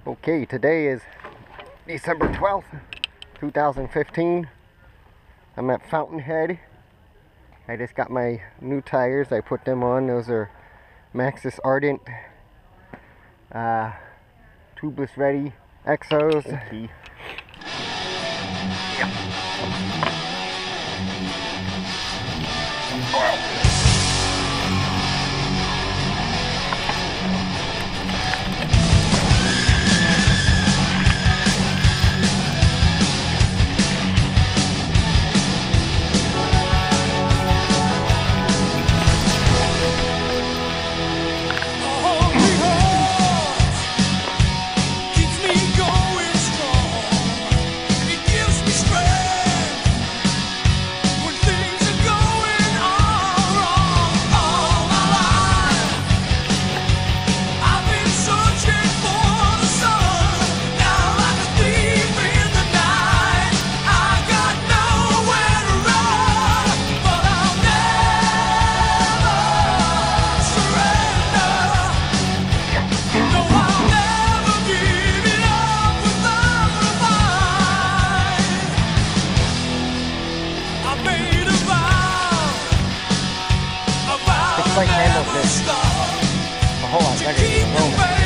Okay, today is December 12th, 2015. I'm at Fountainhead. I just got my new tires. I put them on. Those are Maxxis Ardent tubeless ready Exos. Okay. Like handle this a whole lot better than the Roman.